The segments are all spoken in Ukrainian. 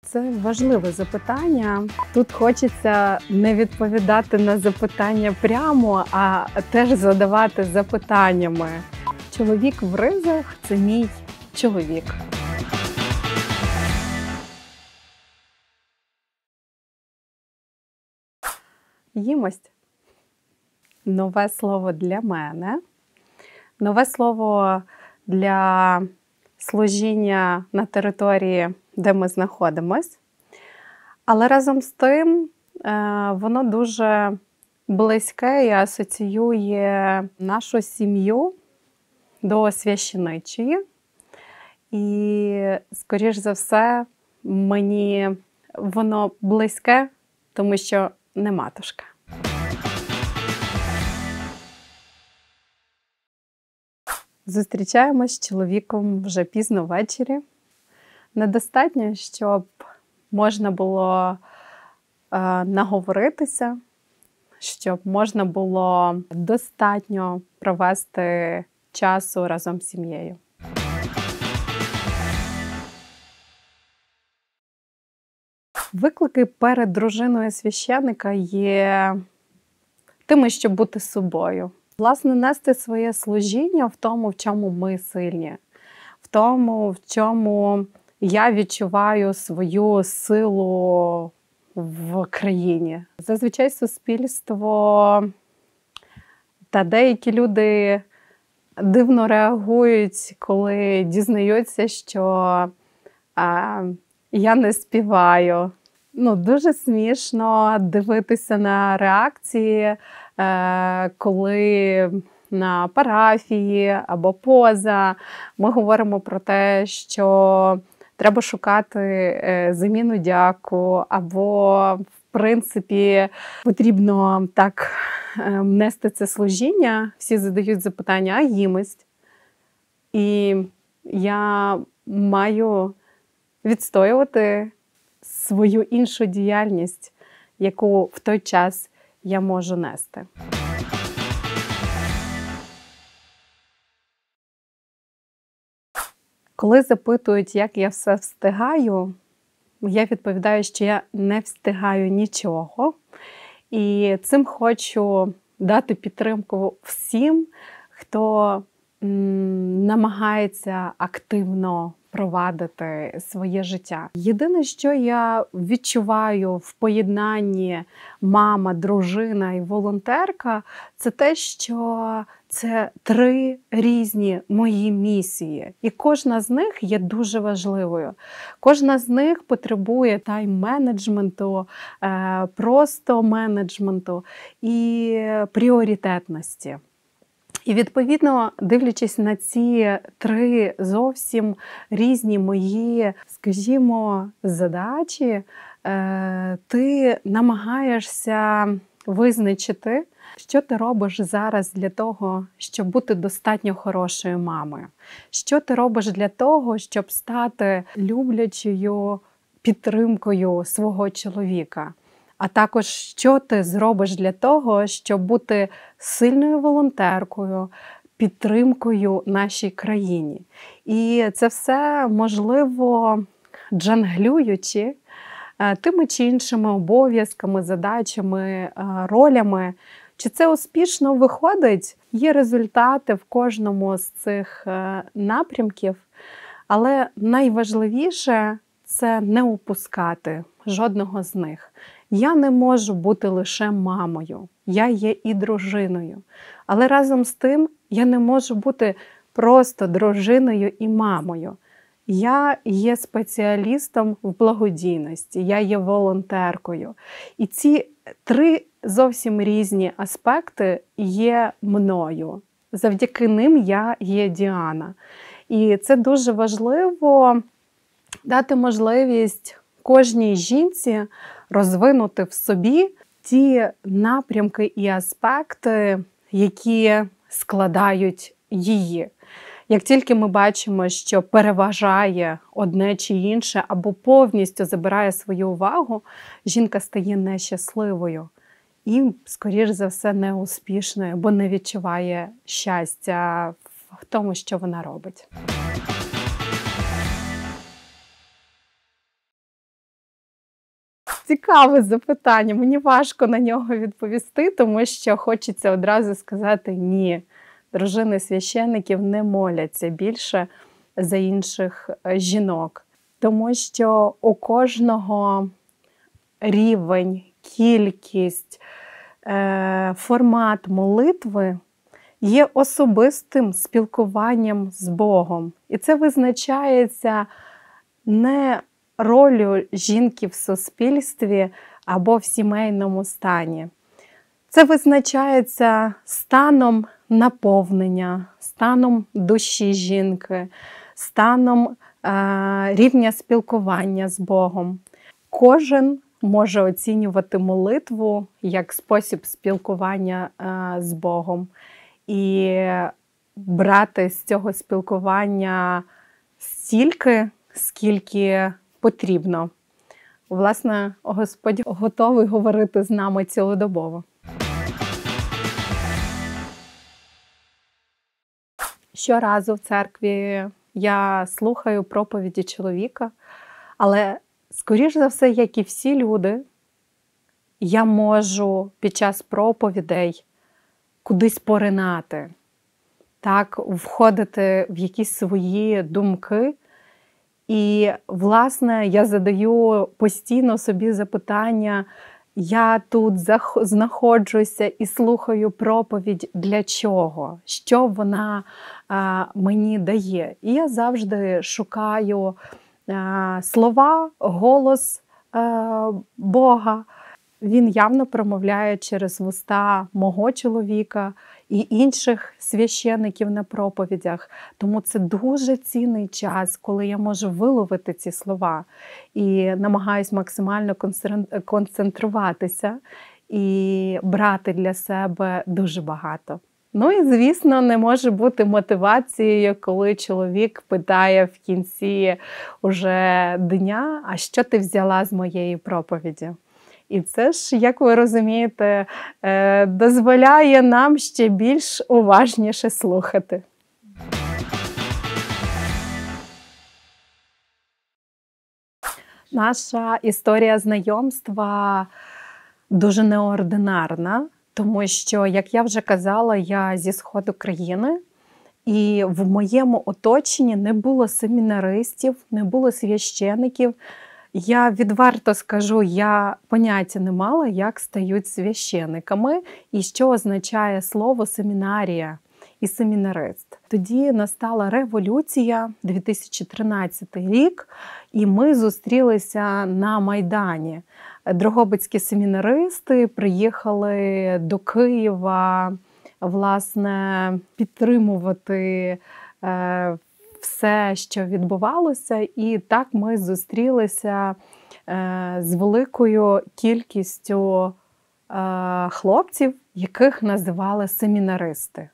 Це важливе запитання. Тут хочеться не відповідати на запитання прямо, а теж задавати запитаннями. Чоловік в ризах – це мій чоловік. Їмость. Нове слово для мене. Нове слово для служіння на території, де ми знаходимось. Але разом з тим воно дуже близьке і асоціює нашу сім'ю до священичої. І, скоріш за все, мені воно близьке, тому що не матушка. Зустрічаємось з чоловіком вже пізно ввечері. Недостатньо, щоб можна було наговоритися, щоб можна було достатньо провести часу разом з сім'єю. Виклики перед дружиною священника є тими, щоб бути собою. Власне, нести своє служіння в тому, в чому ми сильні, в тому, в чому я відчуваю свою силу в країні. Зазвичай суспільство та деякі люди дивно реагують, коли дізнаються, що я не співаю. Дуже смішно дивитися на реакції, коли на парафії або поза ми говоримо про те, що треба шукати заміну дяку, або, в принципі, потрібно так нести це служіння. Всі задають запитання, а їмость? І я маю відстоювати свою іншу діяльність, яку в той час я можу нести. Коли запитують, як я все встигаю, я відповідаю, що я не встигаю нічого. І цим хочу дати підтримку всім, хто намагається активно провадити своє життя. Єдине, що я відчуваю в поєднанні мама, дружина і волонтерка, це те, що це 3 різні мої місії. І кожна з них є дуже важливою. Кожна з них потребує тайм-менеджменту, просто менеджменту і пріоритетності. І, відповідно, дивлячись на ці 3 зовсім різні мої, скажімо, задачі, ти намагаєшся визначити, що ти робиш зараз для того, щоб бути достатньо хорошою мамою. Що ти робиш для того, щоб стати люблячою підтримкою свого чоловіка. А також, що ти зробиш для того, щоб бути сильною волонтеркою, підтримкою нашій країні. І це все можливо джанглюючи тими чи іншими обов'язками, задачами, ролями. Чи це успішно виходить? Є результати в кожному з цих напрямків, але найважливіше – це не упускати жодного з них. Я не можу бути лише мамою, я є і дружиною. Але разом з тим я не можу бути просто дружиною і мамою. Я є спеціалістом в благодійності, я є волонтеркою. І ці 3 зовсім різні аспекти є мною. Завдяки ним я є Діана. І це дуже важливо дати можливість кожній жінці розвинути в собі ті напрямки і аспекти, які складають її. Як тільки ми бачимо, що переважає одне чи інше, або повністю забирає свою увагу, жінка стає нещасливою і, скоріш за все, неуспішною, бо не відчуває щастя в тому, що вона робить. цікаве запитання. Мені важко на нього відповісти, тому що хочеться одразу сказати ні. Дружини священиків не моляться більше за інших жінок. Тому що у кожного рівень, кількість, формат молитви є особистим спілкуванням з Богом. І це визначається не ролью жінки в суспільстві або в сімейному стані. Це визначається станом наповнення, станом душі жінки, станом рівня спілкування з Богом. Кожен може оцінювати молитву як спосіб спілкування з Богом і брати з цього спілкування стільки, скільки потрібно. Власне, Господь готовий говорити з нами цілодобово. Щоразу в церкві я слухаю проповіді чоловіка, але, скоріш за все, як і всі люди, я можу під час проповідей кудись поринати, так, входити в якісь свої думки. І, власне, я задаю постійно собі запитання, я тут знаходжуся і слухаю проповідь для чого? Що вона мені дає? І я завжди шукаю слова, голос Бога. Він явно промовляє через вуста мого чоловіка і інших священиків на проповідях. Тому це дуже цінний час, коли я можу виловити ці слова і намагаюсь максимально концентруватися і брати для себе дуже багато. Ну і, звісно, не може бути мотивацією, коли чоловік питає в кінці уже дня, а що ти взяла з моєї проповіді? І це ж, як ви розумієте, дозволяє нам ще більш уважніше слухати. Наша історія знайомства дуже неординарна, тому що, як я вже казала, я зі сходу країни, і в моєму оточенні не було семінаристів, не було священиків. Я відверто скажу, я поняття не мала, як стають священиками і що означає слово семінарія і семінарист. Тоді настала революція, 2013 рік, і ми зустрілися на Майдані. Дрогобицькі семінаристи приїхали до Києва, власне, підтримувати все, що відбувалося, і так ми зустрілися з великою кількістю хлопців, яких називали семінаристи.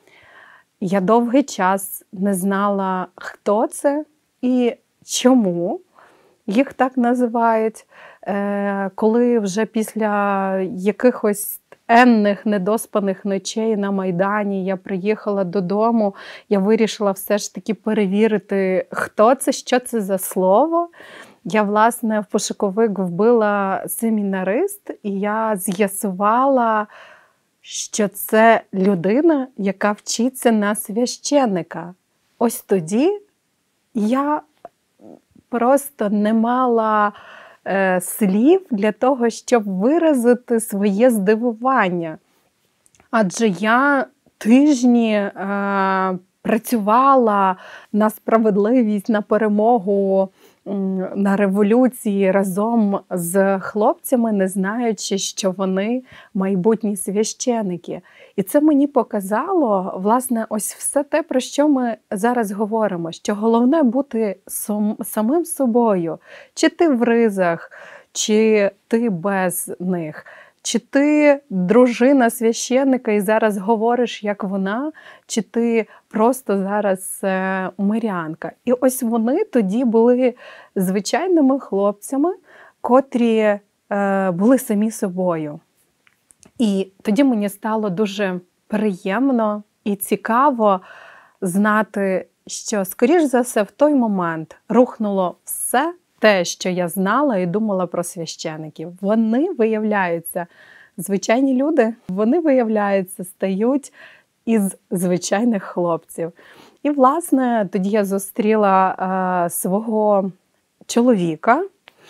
Я довгий час не знала, хто це і чому їх так називають. Коли вже після якихось енних недоспаних ночей на Майдані я приїхала додому, я вирішила все ж таки перевірити, хто це, що це за слово. Я, власне, в пошуковик вбила семінарист, і я з'ясувала, що це людина, яка вчиться на священика. Ось тоді я просто не мала слів для того, щоб виразити своє здивування. Адже я тижні працювала на справедливість, на перемогу, на революції разом з хлопцями, не знаючи, що вони майбутні священики. І це мені показало, власне, ось все те, про що ми зараз говоримо, що головне бути самим собою. Чи ти в ризах, чи ти без них. Чи ти дружина священника і зараз говориш, як вона, чи ти просто зараз мирянка. І ось вони тоді були звичайними хлопцями, котрі були самі собою. І тоді мені стало дуже приємно і цікаво знати, що, скоріш за все, в той момент рухнуло все те, що я знала і думала про священиків. Вони виявляються звичайні люди, вони виявляються, стають із звичайних хлопців. І, власне, тоді я зустріла свого чоловіка,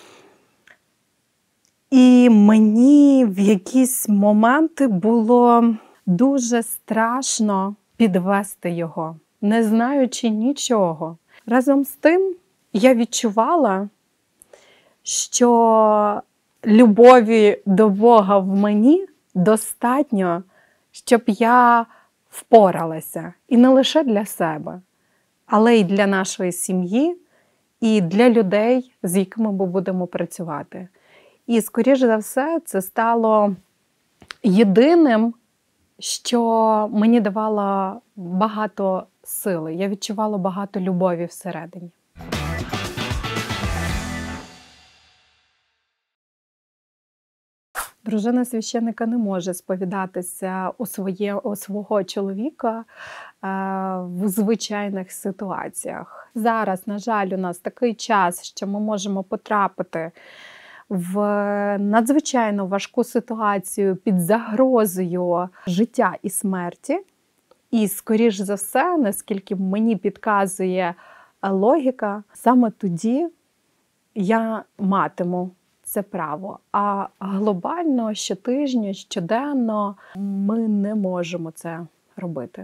і мені в якісь моменти було дуже страшно підвести його, не знаючи нічого. Разом з тим я відчувала, що любові до Бога в мені достатньо, щоб я впоралася. І не лише для себе, але й для нашої сім'ї, і для людей, з якими ми будемо працювати. І, скоріш за все, це стало єдиним, що мені давало багато сили. Я відчувала багато любові всередині. Дружина священика не може сповідатися у свого чоловіка в звичайних ситуаціях. Зараз, на жаль, у нас такий час, що ми можемо потрапити в надзвичайно важку ситуацію під загрозою життя і смерті. І, скоріш за все, наскільки мені підказує логіка, саме тоді я матиму це право. А глобально, щотижня, щоденно ми не можемо це робити.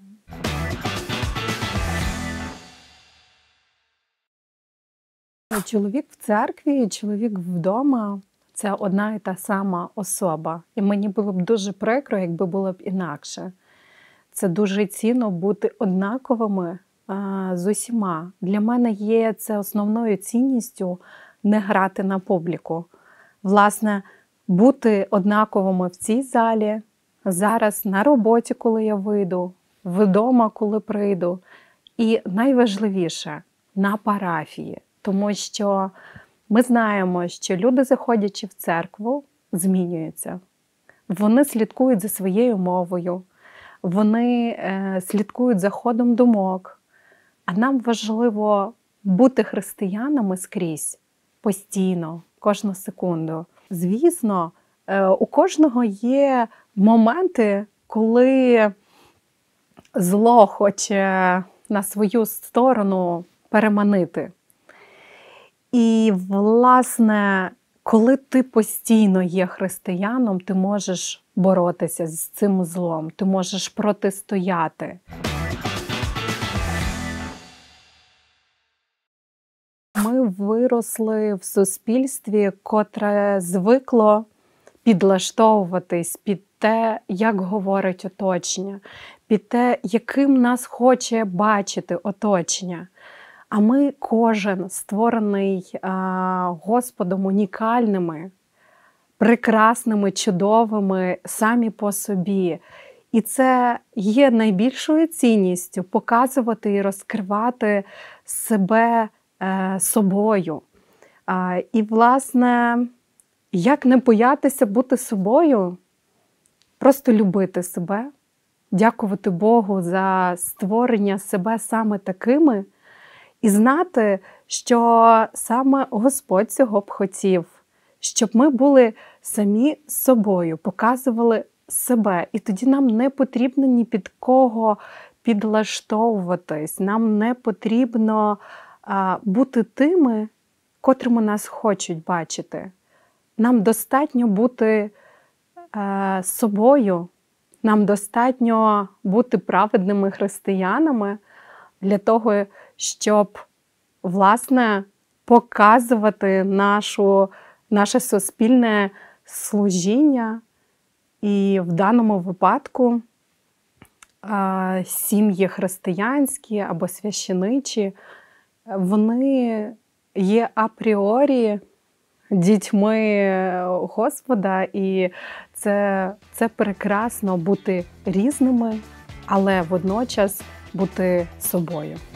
Чоловік в церкві і чоловік вдома – це одна і та сама особа. І мені було б дуже прикро, якби було б інакше. Це дуже цінно бути однаковими з усіма. Для мене є це основною цінністю не грати на публіку. Власне, бути однаковими в цій залі, зараз на роботі, коли я вийду, вдома, коли прийду. І найважливіше – на парафії. Тому що ми знаємо, що люди, заходячи в церкву, змінюються. Вони слідкують за своєю мовою, вони слідкують за ходом думок. А нам важливо бути християнами скрізь, постійно, кожну секунду. Звісно, у кожного є моменти, коли зло хоче на свою сторону переманити. І, власне, коли ти постійно є християном, ти можеш боротися з цим злом, ти можеш протистояти. Ми виросли в суспільстві, котре звикло підлаштовуватись під те, як говорить оточення, під те, яким нас хоче бачити оточення. А ми кожен створений Господом унікальними, прекрасними, чудовими самі по собі. І це є найбільшою цінністю – показувати і розкривати себе собою. І, власне, як не боятися бути собою? Просто любити себе, дякувати Богу за створення себе саме такими, і знати, що саме Господь цього б хотів, щоб ми були самі собою, показували себе. І тоді нам не потрібно ні під кого підлаштовуватись, нам не потрібно бути тими, котрими нас хочуть бачити. Нам достатньо бути собою, нам достатньо бути праведними християнами для того, щоб, власне, показувати наше суспільне служіння. І в даному випадку сім'ї християнські або священичі, вони є апріорі дітьми Господа, і це прекрасно бути різними, але водночас бути собою.